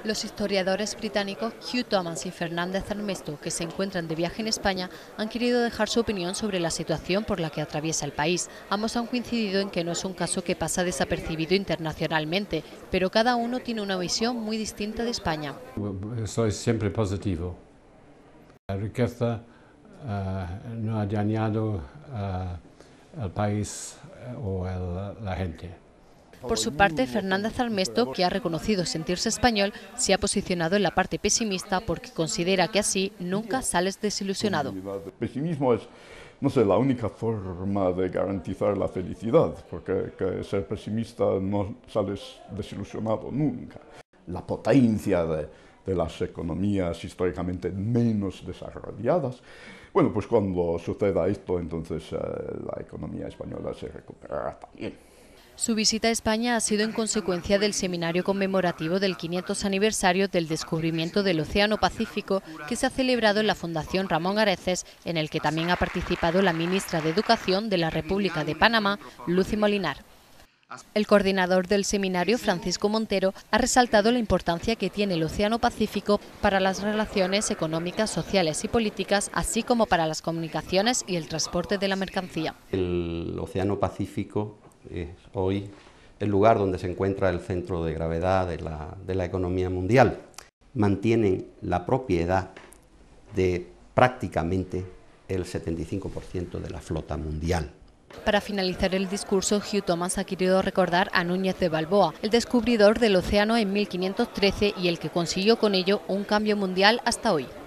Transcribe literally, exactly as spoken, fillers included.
Los historiadores británicos Hugh Thomas y Fernández Armesto, que se encuentran de viaje en España, han querido dejar su opinión sobre la situación por la que atraviesa el país. Ambos han coincidido en que no es un caso que pasa desapercibido internacionalmente, pero cada uno tiene una visión muy distinta de España. Soy siempre positivo. La riqueza uh, no ha dañado uh, al país o a la gente. Por su parte, Fernández Armesto, que ha reconocido sentirse español, se ha posicionado en la parte pesimista porque considera que así nunca sales desilusionado. El pesimismo es, no sé, la única forma de garantizar la felicidad, porque que ser pesimista no sales desilusionado nunca. La potencia de, de las economías históricamente menos desarrolladas. Bueno, pues cuando suceda esto, entonces eh, la economía española se recuperará también. Su visita a España ha sido en consecuencia del seminario conmemorativo del quinientos aniversario del descubrimiento del Océano Pacífico que se ha celebrado en la Fundación Ramón Areces, en el que también ha participado la ministra de Educación de la República de Panamá, Lucy Molinar. El coordinador del seminario, Francisco Montero, ha resaltado la importancia que tiene el Océano Pacífico para las relaciones económicas, sociales y políticas, así como para las comunicaciones y el transporte de la mercancía. El Océano Pacífico es hoy el lugar donde se encuentra el centro de gravedad de la, de la economía mundial. Mantienen la propiedad de prácticamente el setenta y cinco por ciento de la flota mundial. Para finalizar el discurso, Hugh Thomas ha querido recordar a Núñez de Balboa, el descubridor del océano en mil quinientos trece y el que consiguió con ello un cambio mundial hasta hoy.